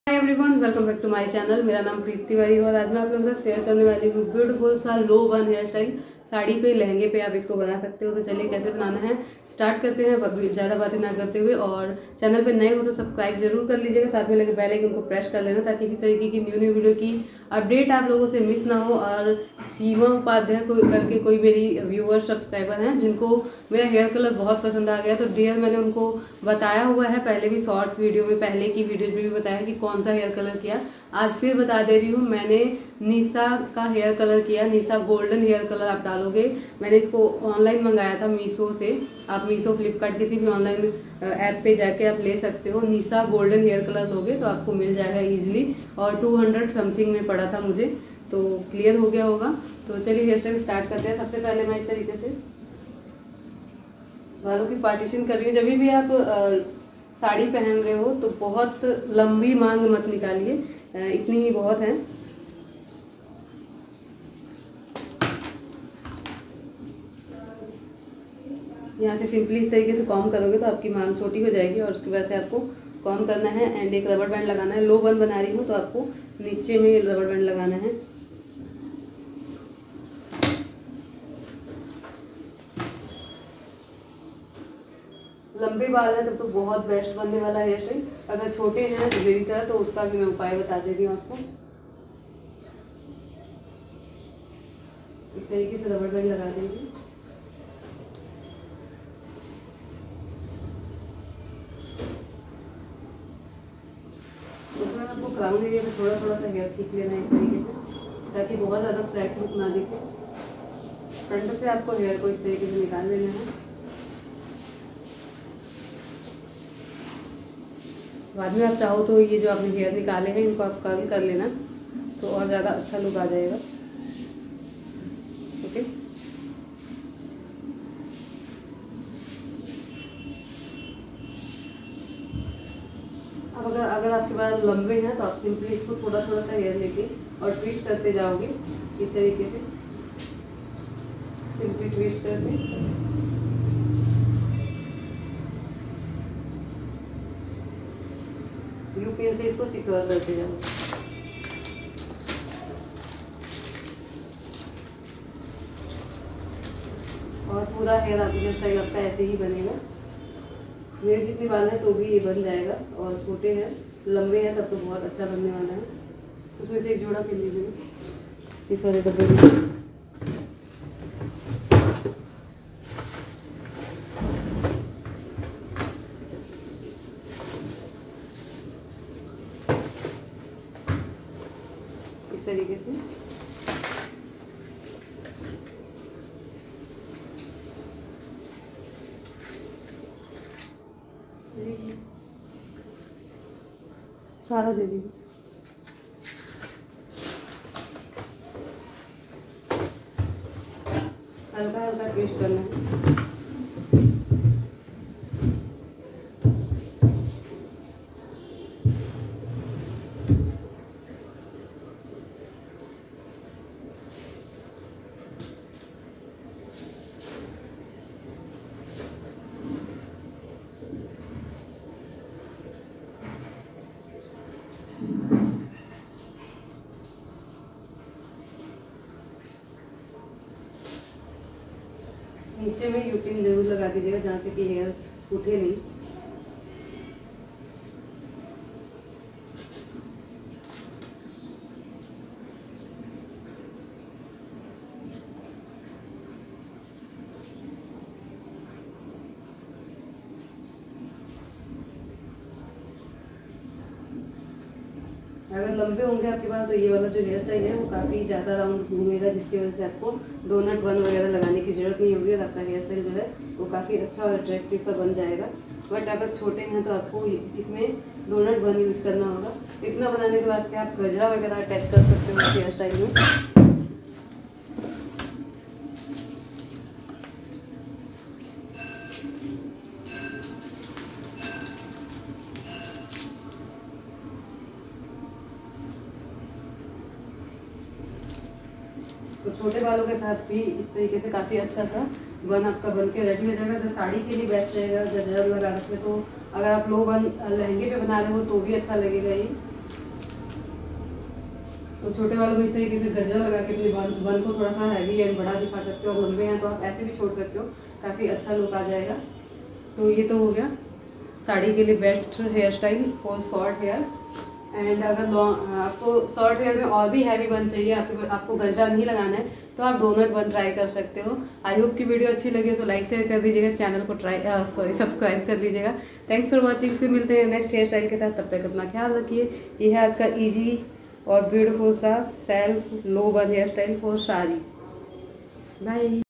Hi everyone, welcome back to my channel. मेरा नाम प्रीति तिवारी और आज मैं आप लोगों के साथ शेयर करने वाली हूँ ब्यूटीफुल सा लो बन हेयर स्टाइल। साड़ी पे, लहंगे पे आप इसको बना सकते हो। तो चलिए कैसे बनाना है स्टार्ट करते हैं, ज़्यादा बातें ना करते हुए। और चैनल पे नए हो तो सब्सक्राइब जरूर कर लीजिएगा, साथ में लगे बेल आइकन को प्रेस कर लेना ताकि इसी तरीके की न्यू वीडियो की अपडेट आप लोगों से मिस ना हो। और सीमा उपाध्याय को करके कोई मेरी व्यूअर सब्सक्राइबर हैं जिनको मेरा हेयर कलर बहुत पसंद आ गया, तो डियर मैंने उनको बताया हुआ है पहले भी शॉर्ट्स वीडियो में, पहले की वीडियोज में भी बताया कि कौन सा हेयर कलर किया। आज फिर बता दे रही हूँ, मैंने निशा का हेयर कलर किया। निशा गोल्डन हेयर कलर आप डालोगे। मैंने इसको ऑनलाइन मंगाया था मीशो से। आप मीशो, फ्लिपकार्ट किसी भी ऑनलाइन ऐप पे जाके आप ले सकते हो। निशा गोल्डन हेयर कलर लोगे तो आपको मिल जाएगा इजीली। और 200 समथिंग में पड़ा था मुझे, तो क्लियर हो गया होगा। तो चलिए हेयर स्टाइल स्टार्ट करते हैं। सबसे पहले मैं इस तरीके से बालों की पार्टीशन कर रही हूँ। जब भी आप साड़ी पहन रहे हो तो बहुत लंबी मांग मत निकालिए, इतनी ही बहुत है। यहाँ से सिंपली इस तरीके से कॉम करोगे तो आपकी मांग छोटी हो जाएगी और उसकी वजह से आपको कॉम करना है। एंड एक रबर बैंड लगाना है। लो बन बना रही हूँ तो आपको नीचे में रबर बैंड लगाना है। लंबे बाल है तब तो बहुत बेस्ट बनने वाला हेयर स्टाइल। अगर छोटे हैं मेरी तरह तो उसका भी मैं उपाय बता दे रही हूँ आपको। इस तरीके से रबर बैंड लगा देंगे। उसमें आपको क्राउन एरिया में थोड़ा थोड़ा सा हेयर खींच लेना है इस तरीके से, ताकि बहुत ज़्यादा फ्लैट लुक ना दिखे। फ्रंट से आपको हेयर को इस तरीके से निकाल लेना है। बाद में आप चाहो तो ये जो आपने हेयर निकाले हैं इनको आप कर्ल कर लेना, तो और ज़्यादा अच्छा लुक आ जाएगा। ओके, अब अगर आपके बाल लंबे हैं तो आप सिंपली इसको थोड़ा थोड़ा सा हेयर लेके और ट्विस्ट करते जाओगे इस तरीके से। सिंपली ट्विस्ट करके यू पिन से इसको सिक्योर करते जाओ। और पूरा हेयर आपका स्टाइल आपका ऐसे ही बनेगा। मेरे जितने बाल हैं तो भी ये बन जाएगा, और छोटे हैं लंबे हैं तब तो बहुत अच्छा बनने वाला है। उसमें से एक जोड़ा फिर लीजिएगा इस वाले डब्बे में। इस तरीके से सारा दे दीजिए। हल्का हल्का ट्विस्ट करना है। नीचे में यूपिन जरूर लगा दीजिएगा जहाँ से कि हेयर उठे नहीं। अगर लंबे होंगे आपके पास तो ये वाला जो हेयर स्टाइल है वो काफ़ी ज़्यादा राउंड घूमेगा, जिसकी वजह से आपको डोनट बन वगैरह लगाने की ज़रूरत नहीं होगी और आपका हेयर स्टाइल जो है वो काफ़ी अच्छा और अट्रैक्टिव सा बन जाएगा। बट अगर छोटे हैं तो आपको इसमें डोनट बन यूज करना होगा। इतना बनाने के बाद से आप गजरा वगैरह अटैच कर सकते हो हेयर स्टाइल में। तो छोटे बालों के साथ भी इस तरीके से काफ़ी अच्छा सा बन आपका बन के रेडी हो जाएगा, जो साड़ी के लिए बेस्ट रहेगा। गजरा लगा रखे तो अगर आप लो बन लहंगे पे बना रहे हो तो भी अच्छा लगेगा ये। तो छोटे वालों में इस तरीके से गजरा लगा के अपने बन को थोड़ा सा हैवी एंड बड़ा दिखा सकते हो। लंबे हैं तो आप ऐसे भी छोड़ सकते हो, काफ़ी अच्छा लुक आ जाएगा। तो ये तो हो गया साड़ी के लिए best hair style for short hair. And अगर लॉन्ग आपको शॉर्ट हेयर में और भी हैवी बन चाहिए, आपको गजरा नहीं लगाना है, तो आप डोनट बन ट्राई कर सकते हो। आई होप की वीडियो अच्छी लगी तो लाइक शेयर कर दीजिएगा, चैनल को सब्सक्राइब कर लीजिएगा। Thanks for watching. फिर मिलते हैं नेक्स्ट हेयर स्टाइल के साथ, तब तक अपना ख्याल रखिए। ये है आज का ईजी और ब्यूटीफुल सा self low bun hair style for sari. Bye.